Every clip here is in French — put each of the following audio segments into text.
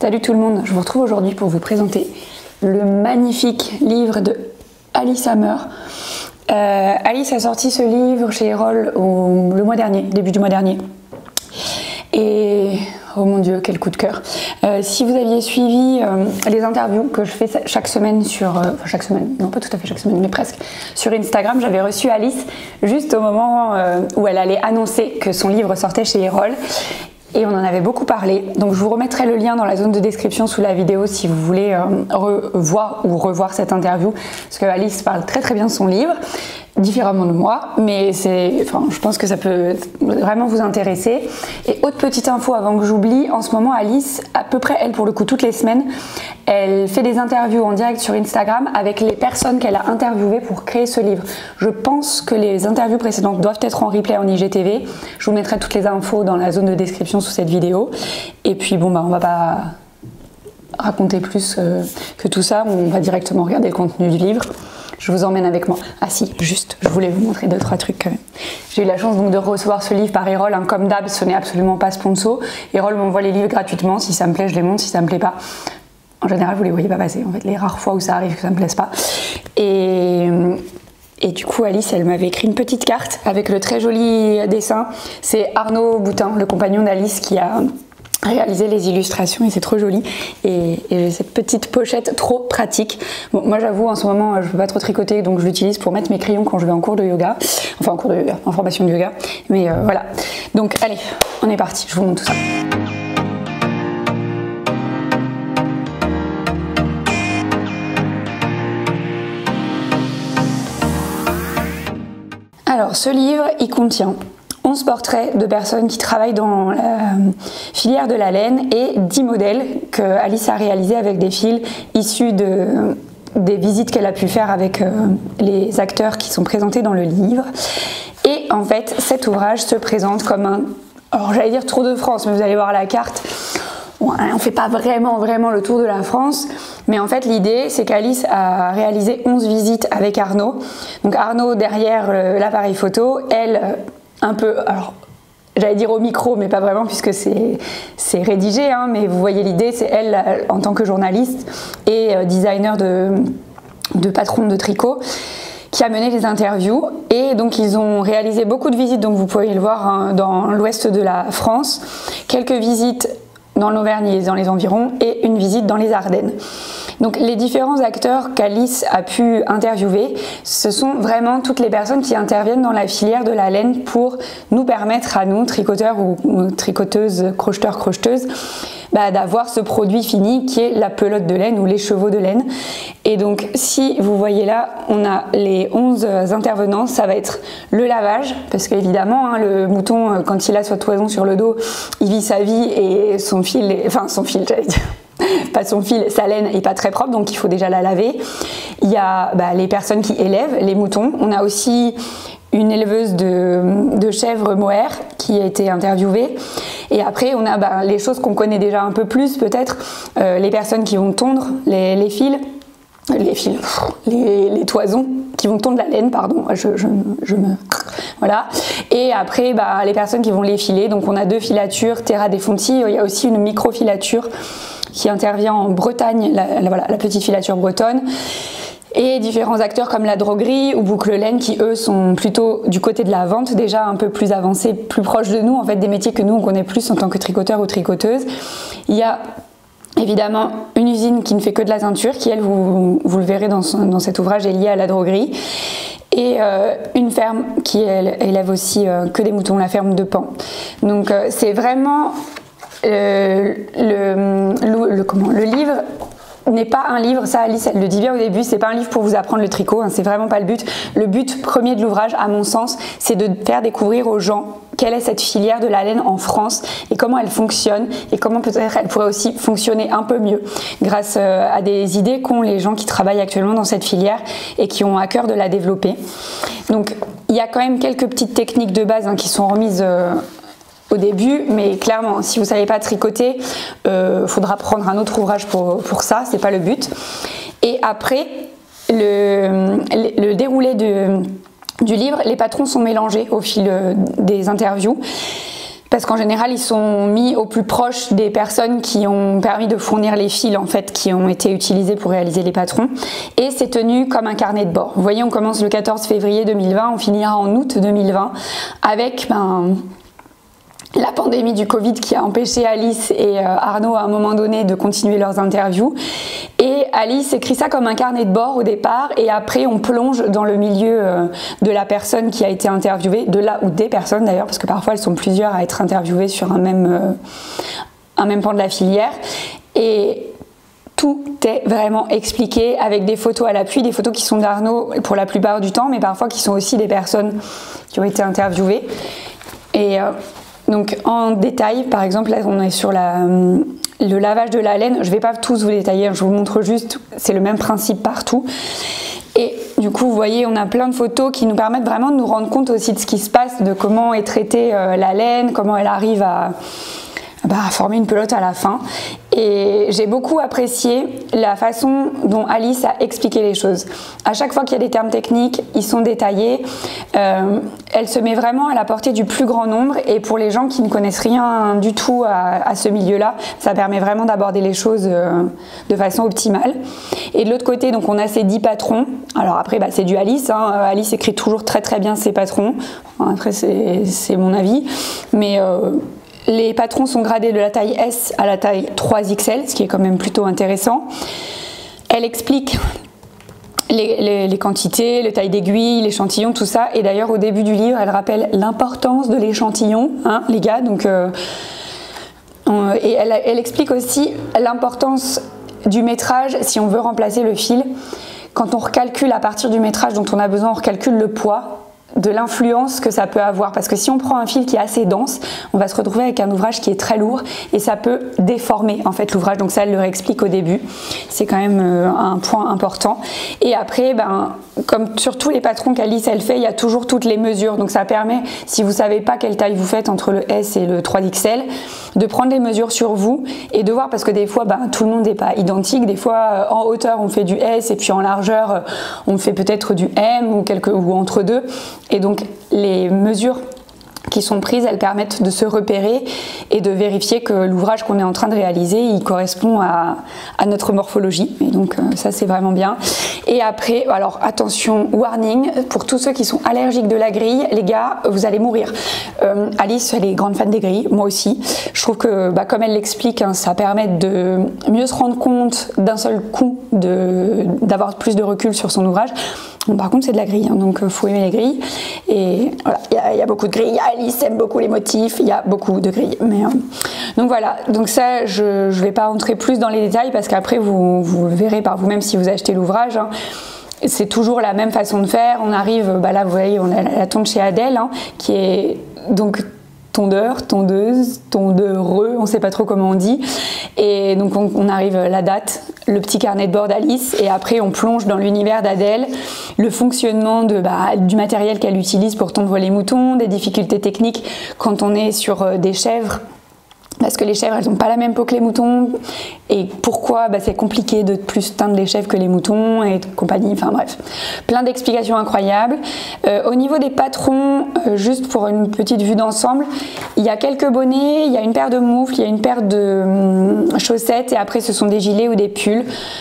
Salut tout le monde, je vous retrouve aujourd'hui pour vous présenter le magnifique livre de Alice Hammer. Alice a sorti ce livre chez Erol le mois dernier, début du mois dernier. Et oh mon Dieu, quel coup de cœur. Si vous aviez suivi les interviews que je fais chaque semaine sur... chaque semaine, non pas tout à fait chaque semaine, mais presque, sur Instagram, j'avais reçu Alice juste au moment où elle allait annoncer que son livre sortait chez Erol. Et on en avait beaucoup parlé, donc je vous remettrai le lien dans la zone de description sous la vidéo si vous voulez revoir cette interview, parce que Alice parle très bien de son livre, différemment de moi, mais je pense que ça peut vraiment vous intéresser. Et autre petite info avant que j'oublie, en ce moment Alice, à peu près elle pour le coup toutes les semaines, elle fait des interviews en direct sur Instagram avec les personnes qu'elle a interviewées pour créer ce livre. Je pense que les interviews précédentes doivent être en replay en IGTV. Je vous mettrai toutes les infos dans la zone de description sous cette vidéo. Et puis bon, on va pas raconter plus que tout ça, on va directement regarder le contenu du livre. Je vous emmène avec moi. Ah si, juste, je voulais vous montrer 2-3 trucs quand même. J'ai eu la chance donc de recevoir ce livre par Erol, comme d'hab, ce n'est absolument pas sponsor. Erol m'envoie les livres gratuitement, si ça me plaît je les monte, si ça me plaît pas, en général vous les voyez pas passer, en fait les rares fois où ça arrive que ça me plaise pas. Et du coup Alice elle m'avait écrit une petite carte avec le très joli dessin. C'est Arnaud Boutin, le compagnon d'Alice, qui a réaliser les illustrations et c'est trop joli, et j'ai cette petite pochette trop pratique. Bon, moi j'avoue en ce moment je peux pas trop tricoter, donc je l'utilise pour mettre mes crayons quand je vais en cours de yoga, enfin en cours de yoga, en formation de yoga, mais voilà. Donc allez, on est parti, je vous montre tout ça. Alors ce livre il contient 11 portraits de personnes qui travaillent dans la filière de la laine et 10 modèles que Alice a réalisés avec des fils issus des visites qu'elle a pu faire avec les acteurs qui sont présentés dans le livre. Et en fait, cet ouvrage se présente comme un, alors j'allais dire Tour de France, mais vous allez voir la carte, on ne fait pas vraiment le tour de la France, mais en fait l'idée c'est qu'Alice a réalisé 11 visites avec Arnaud. Donc Arnaud derrière l'appareil photo, elle un peu, alors j'allais dire au micro mais pas vraiment puisque c'est rédigé, hein, mais vous voyez l'idée, c'est elle en tant que journaliste et designer de patron de tricot qui a mené les interviews. Et donc ils ont réalisé beaucoup de visites, donc vous pouvez le voir, hein, dans l'ouest de la France, quelques visites dans l'Auvergne et dans les environs et une visite dans les Ardennes. Donc les différents acteurs qu'Alice a pu interviewer, ce sont vraiment toutes les personnes qui interviennent dans la filière de la laine pour nous permettre à nous, tricoteurs ou tricoteuses, crocheteurs, crocheteuses, d'avoir ce produit fini qui est la pelote de laine ou les chevaux de laine. Et donc si vous voyez là, on a les 11 intervenants, ça va être le lavage, parce qu'évidemment hein, le mouton quand il a sa toison sur le dos, il vit sa vie et son fil, j'allais dire, pas son fil, sa laine est pas très propre, donc il faut déjà la laver. Il y a les personnes qui élèvent les moutons. On a aussi une éleveuse de chèvres mohair qui a été interviewée. Et après on a les choses qu'on connaît déjà un peu plus peut-être, les personnes qui vont tondre les fils, les toisons qui vont tondre la laine, pardon, voilà. Et après les personnes qui vont les filer, donc on a 2 filatures Terra dei Fonti, il y a aussi une micro-filature qui intervient en Bretagne, la petite filature bretonne, et différents acteurs comme la droguerie ou Boucle Laine qui eux sont plutôt du côté de la vente, déjà un peu plus avancés, plus proches de nous, en fait des métiers que nous on connaît plus en tant que tricoteur ou tricoteuse. Il y a évidemment une usine qui ne fait que de la teinture, qui elle, vous le verrez dans cet ouvrage, est liée à la droguerie. Et une ferme qui elle, élève aussi que des moutons, la ferme de Pan. Donc c'est vraiment le livre n'est pas un livre, ça Alice elle le dit bien au début, c'est pas un livre pour vous apprendre le tricot, hein, c'est vraiment pas le but. Le but premier de l'ouvrage, à mon sens, c'est de faire découvrir aux gens quelle est cette filière de la laine en France et comment elle fonctionne et comment peut-être elle pourrait aussi fonctionner un peu mieux grâce à des idées qu'ont les gens qui travaillent actuellement dans cette filière et qui ont à cœur de la développer. Donc il y a quand même quelques petites techniques de base qui sont remises au début, mais clairement si vous savez pas tricoter, faudra prendre un autre ouvrage pour ça, c'est pas le but. Et après le déroulé du livre, les patrons sont mélangés au fil des interviews parce qu'en général ils sont mis au plus proche des personnes qui ont permis de fournir les fils en fait qui ont été utilisés pour réaliser les patrons, et c'est tenu comme un carnet de bord. Vous voyez, on commence le 14 février 2020, on finira en août 2020 avec la pandémie du Covid qui a empêché Alice et Arnaud à un moment donné de continuer leurs interviews. Et Alice écrit ça comme un carnet de bord au départ, et après on plonge dans le milieu de la personne qui a été interviewée, de la ou des personnes d'ailleurs, parce que parfois elles sont plusieurs à être interviewées sur un même pan de la filière. Et tout est vraiment expliqué avec des photos à l'appui, des photos qui sont d'Arnaud pour la plupart du temps, mais parfois qui sont aussi des personnes qui ont été interviewées. Et donc en détail, par exemple, là on est sur le lavage de la laine. Je ne vais pas tous vous détailler, je vous montre juste, c'est le même principe partout. Et du coup, vous voyez, on a plein de photos qui nous permettent vraiment de nous rendre compte aussi de ce qui se passe, de comment est traitée la laine, comment elle arrive à former une pelote à la fin. Et j'ai beaucoup apprécié la façon dont Alice a expliqué les choses. À chaque fois qu'il y a des termes techniques, ils sont détaillés. Elle se met vraiment à la portée du plus grand nombre, et pour les gens qui ne connaissent rien du tout à ce milieu-là, ça permet vraiment d'aborder les choses de façon optimale. Et de l'autre côté, donc on a ces 10 patrons. Alors après, c'est du Alice. Alice écrit toujours très très bien ses patrons. Après, c'est mon avis. Mais les patrons sont gradés de la taille S à la taille 3XL, ce qui est quand même plutôt intéressant. Elle explique les quantités, les tailles d'aiguille, l'échantillon, tout ça. Et d'ailleurs, au début du livre, elle rappelle l'importance de l'échantillon, les gars. Donc, et elle explique aussi l'importance du métrage si on veut remplacer le fil. Quand on recalcule à partir du métrage dont on a besoin, on recalcule le poids, de l'influence que ça peut avoir, parce que si on prend un fil qui est assez dense, on va se retrouver avec un ouvrage qui est très lourd, et ça peut déformer en fait l'ouvrage. Donc ça, elle le réexplique au début, c'est quand même un point important. Et après, comme sur tous les patrons qu'Alice elle fait, il y a toujours toutes les mesures, donc ça permet, si vous savez pas quelle taille vous faites entre le S et le 3XL, de prendre les mesures sur vous et de voir, parce que des fois tout le monde n'est pas identique. Des fois en hauteur on fait du S, et puis en largeur on fait peut-être du M ou entre deux. Et donc les mesures qui sont prises, elles permettent de se repérer et de vérifier que l'ouvrage qu'on est en train de réaliser, il correspond à notre morphologie. Et donc ça, c'est vraiment bien. Et après, alors attention, warning, pour tous ceux qui sont allergiques de la grille, les gars, vous allez mourir. Alice, elle est grande fan des grilles, moi aussi. Je trouve que, comme elle l'explique, ça permet de mieux se rendre compte d'un seul coup, d'avoir plus de recul sur son ouvrage. Bon, par contre, c'est de la grille, donc faut aimer les grilles. Et voilà, il y a beaucoup de grilles. Alice aime beaucoup les motifs, il y a beaucoup de grilles. Donc voilà, donc ça, je vais pas rentrer plus dans les détails, parce qu'après, vous le verrez par vous-même si vous achetez l'ouvrage. C'est toujours la même façon de faire. On arrive, là, vous voyez, on a la tonde chez Adèle, qui est donc tondeur, tondeuse, tondeureux, on ne sait pas trop comment on dit. Et donc on arrive la date, le petit carnet de bord d'Alice, et après on plonge dans l'univers d'Adèle, le fonctionnement du matériel qu'elle utilise pour tondre les moutons, des difficultés techniques quand on est sur des chèvres, parce que les chèvres, elles n'ont pas la même peau que les moutons, et pourquoi c'est compliqué de plus teindre les chèvres que les moutons, et compagnie, enfin bref. Plein d'explications incroyables. Au niveau des patrons, juste pour une petite vue d'ensemble, il y a quelques bonnets, il y a une paire de moufles, il y a une paire de chaussettes, et après ce sont des gilets ou des pulls.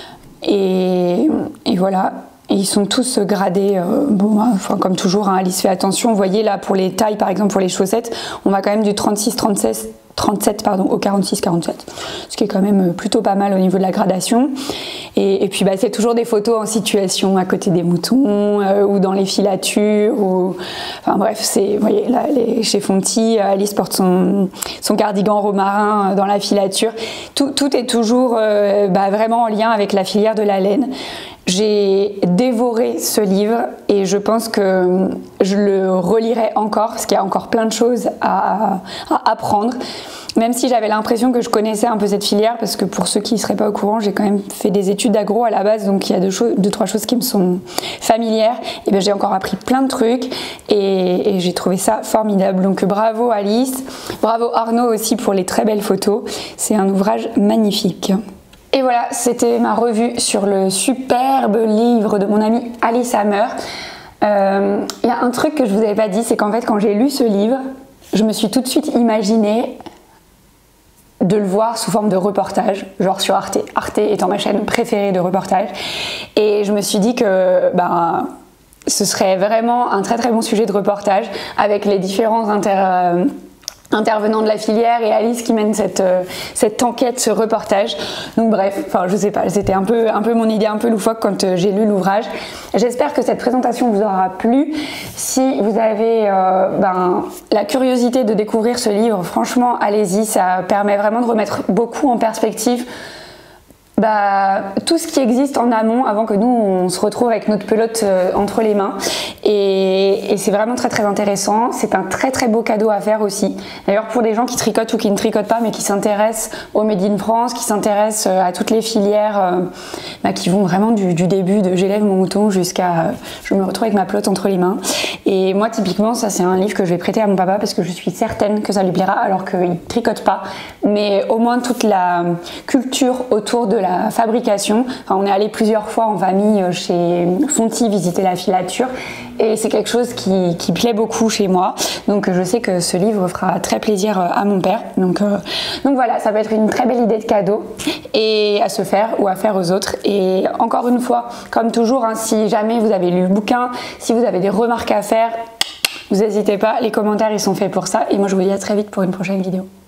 Et voilà. Et ils sont tous gradés, comme toujours, Alice fait attention. Vous voyez là, pour les tailles, par exemple pour les chaussettes, on va quand même du 36-37 au 46-47, ce qui est quand même plutôt pas mal au niveau de la gradation. Et puis c'est toujours des photos en situation à côté des moutons, ou dans les filatures, enfin bref, vous voyez là, chez Fonty, Alice porte son cardigan romarin dans la filature. Tout est toujours vraiment en lien avec la filière de la laine. J'ai dévoré ce livre, et je pense que je le relirai encore, parce qu'il y a encore plein de choses à apprendre, même si j'avais l'impression que je connaissais un peu cette filière, parce que pour ceux qui ne seraient pas au courant, j'ai quand même fait des études d'agro à la base, donc il y a deux, trois choses qui me sont familières. Et j'ai encore appris plein de trucs, et j'ai trouvé ça formidable. Donc bravo Alice, bravo Arnaud aussi pour les très belles photos, c'est un ouvrage magnifique. Et voilà, c'était ma revue sur le superbe livre de mon amie Alice Hammer. Il y a un truc que je vous avais pas dit, c'est qu'en fait quand j'ai lu ce livre, je me suis tout de suite imaginé de le voir sous forme de reportage, genre sur Arte. Arte étant ma chaîne préférée de reportage. Et je me suis dit que ce serait vraiment un très très bon sujet de reportage avec les différents intervenants de la filière et Alice qui mène cette enquête, ce reportage. Donc bref, enfin je sais pas, c'était un peu mon idée un peu loufoque quand j'ai lu l'ouvrage. J'espère que cette présentation vous aura plu. Si vous avez la curiosité de découvrir ce livre, franchement allez-y, ça permet vraiment de remettre beaucoup en perspective tout ce qui existe en amont avant que nous on se retrouve avec notre pelote entre les mains et c'est vraiment très très intéressant. C'est un très très beau cadeau à faire aussi. D'ailleurs pour les gens qui tricotent ou qui ne tricotent pas mais qui s'intéressent au Made in France, qui s'intéressent à toutes les filières qui vont vraiment du début de j'élève mon mouton jusqu'à je me retrouve avec ma pelote entre les mains. Et moi typiquement ça c'est un livre que je vais prêter à mon papa parce que je suis certaine que ça lui plaira alors qu'il tricote pas, mais au moins toute la culture autour de la fabrication. Enfin, on est allé plusieurs fois en famille chez Fonty visiter la filature et c'est quelque chose qui plaît beaucoup chez moi. Donc je sais que ce livre fera très plaisir à mon père. Donc voilà, ça peut être une très belle idée de cadeau et à se faire ou à faire aux autres. Et encore une fois, comme toujours, si jamais vous avez lu le bouquin, si vous avez des remarques à faire, vous n'hésitez pas, les commentaires ils sont faits pour ça. Et moi je vous dis à très vite pour une prochaine vidéo.